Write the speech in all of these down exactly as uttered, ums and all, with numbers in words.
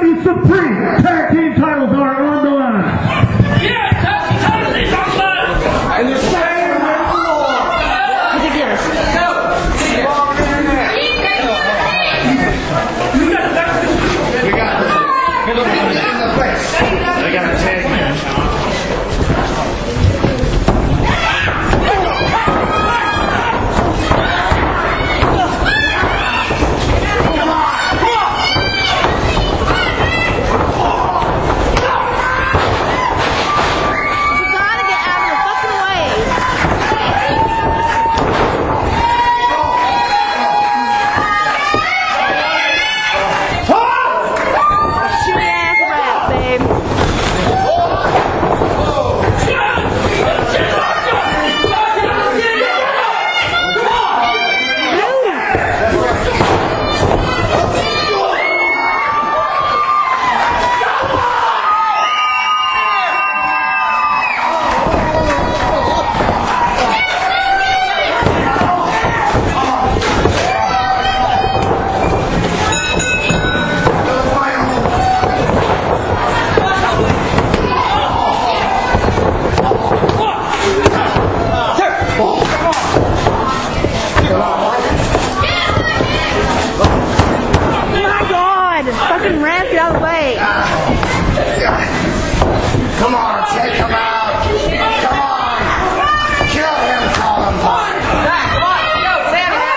the Supreme Tag Team titles are on the line. Yeah, tag team titles is on the line. And the same with the Lord. Look at this. Go. You got it. You got it. Good looking in the face. They got a tag match. Come on, take him out. Come on. Kill him, Calinbine. Come on, go, let him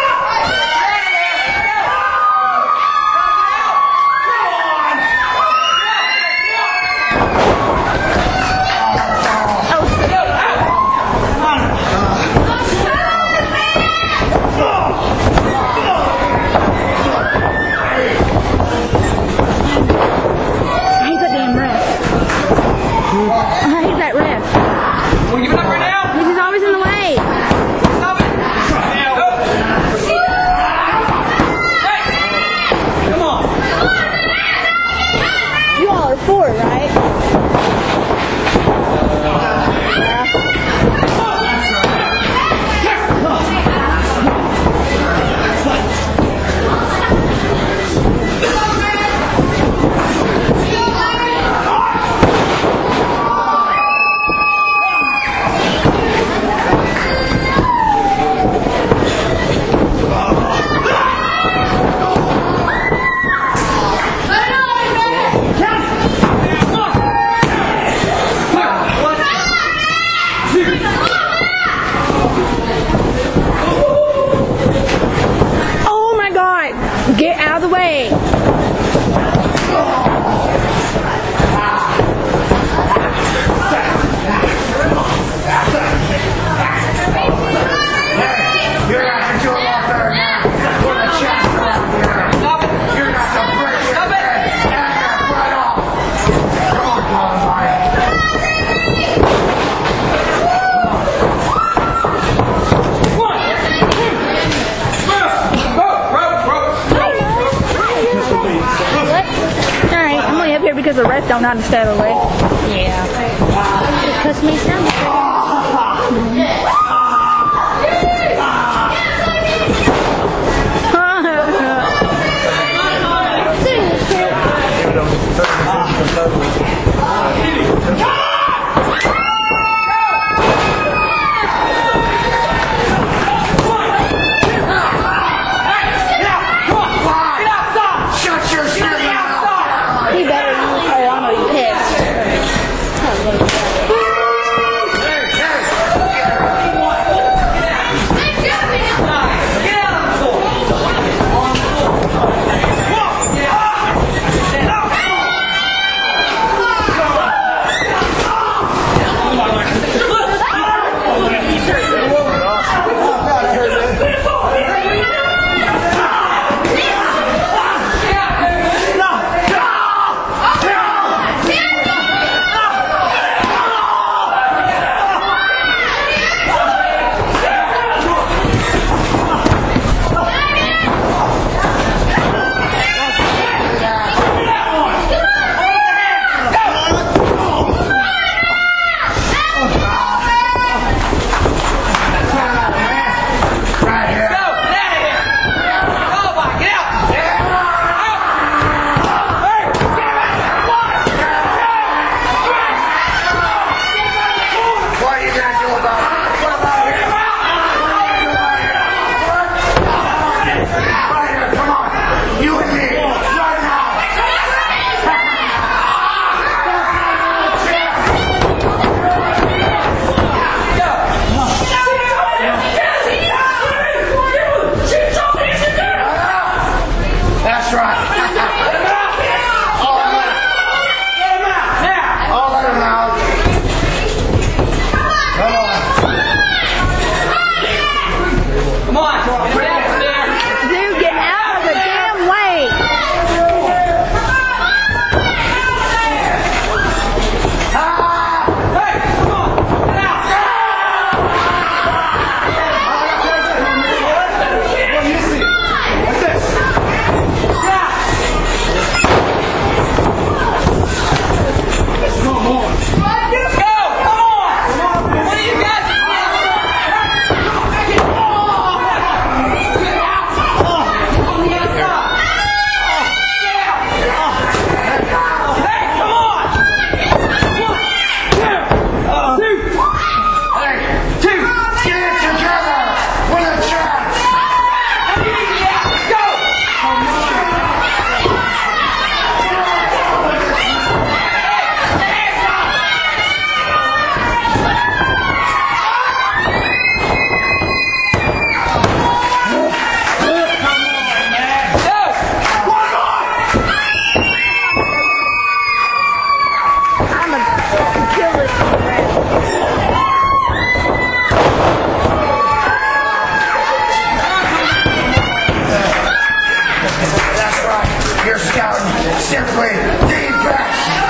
Get out of the way! You're not to do it off there now. Put a chest around here. You're not to break it. Stop it! And that's right off. Come on, Calinbine. Because the rest don't know how to stay out of the way. Yeah. It cuts me down. Simply the best.